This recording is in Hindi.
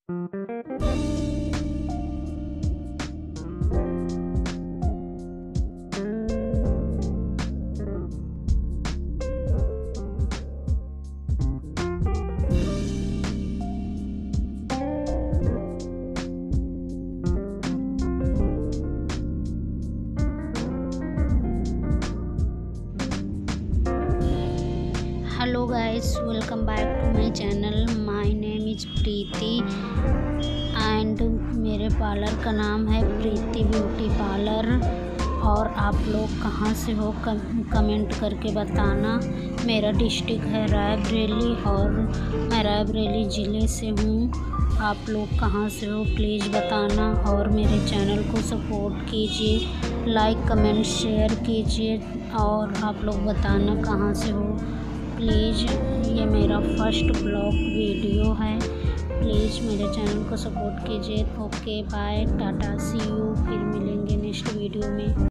Hello guys, welcome back to my channel. My name is Preeti and मेरे पार्लर का नाम है प्रीति ब्यूटी पार्लर। और आप लोग कहाँ से हो कमेंट करके बताना। मेरा डिस्ट्रिक्ट है रायबरेली और मैं रायबरेली ज़िले से हूँ। आप लोग कहाँ से हो प्लीज़ बताना और मेरे चैनल को सपोर्ट कीजिए, लाइक कमेंट शेयर कीजिए और आप लोग बताना कहाँ से हो प्लीज़। ये मेरा फर्स्ट ब्लॉग वीडियो है, प्लीज़ मेरे चैनल को सपोर्ट कीजिए। Okay bye, tata, see you. फिर मिलेंगे नेक्स्ट वीडियो में।